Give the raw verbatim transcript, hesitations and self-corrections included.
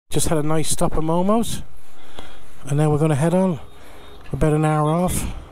Just had a nice stop at Momo's, and now we're going to head on. About an hour off.